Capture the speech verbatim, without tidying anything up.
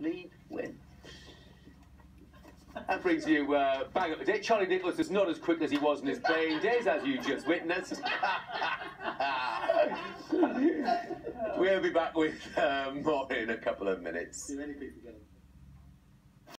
lead, win. That brings you uh, bang up to date. Charlie Nicholas is not as quick as he was in his playing days, as you just witnessed. We'll be back with uh, more in a couple of minutes. Too many people together.